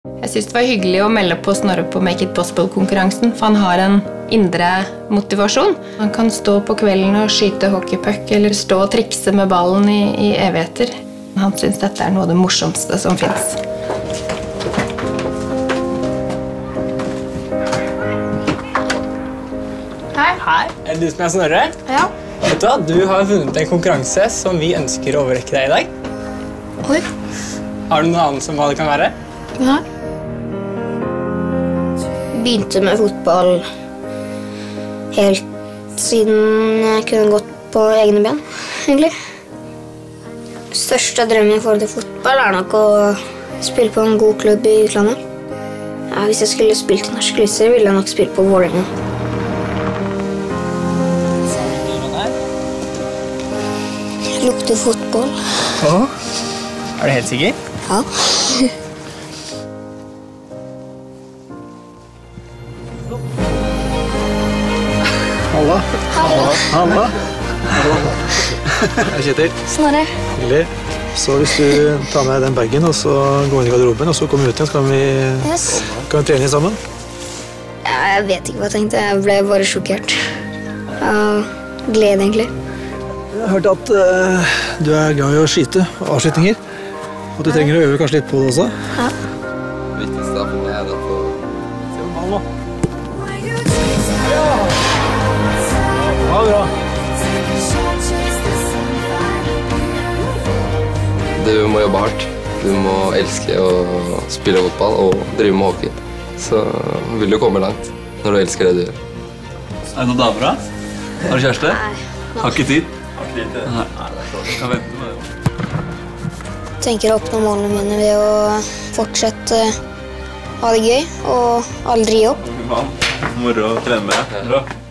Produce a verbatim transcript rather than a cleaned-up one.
Jeg synes det var hyggelig å melde på Snorre på Make It Possible-konkurransen, for han har en indre motivasjon. Han kan stå på kvelden og skyte hockeypuck, eller stå og trikse med ballen i, i evigheter. Han synes dette er noe av det morsomste som finnes. Hei. Hei, er det du som er Snorre? Ja. Vet du hva, du har vunnet en konkurranse som vi ønsker å overrekke deg i dag. Oi. Har du noe annet som hva det kan være? Nei. Begynte med fotball helt siden jeg kunne gått på egne ben, egentlig. Største drømmen i forhold til fotball er nok å spille på en god klubb i utlandet. Ja, hvis jeg skulle spilt i norsk lyser, ville jeg nok spille på Vålerenga. Jeg lukter fotball. Åh, er du helt sikker? Ja. Halla. Halla. Halla. Hei, Kjetil. Snorre. Hyggelig. Så hvis du tar med den bagen, og så går inn i garderoben, og så kommer vi ut igjen, så kan vi, Yes. kan vi trene litt sammen. Ja, jeg vet ikke hva jeg tenkte. Jeg ble bare sjokkert. Av glede, egentlig. Jeg har hørt at uh, du er glad i å skyte avskytninger, og du trenger å øve kanskje litt på det også. Ja. Det viktigste for meg er å få se om ballen. Ja, bra. Du må jobbe hardt. Du må elske å spille fotball og drive med hockey. Så vil du komme langt når du elsker det du gjør. Er det noen damer da? Har du kjæreste? Nei. Har ikke tid? Har ikke tid til det. Nei, jeg kan vente med det. Tenker å oppnå målene mine ved å fortsette å ha det gøy og aldri gi opp. Moro å trene med deg. Bra.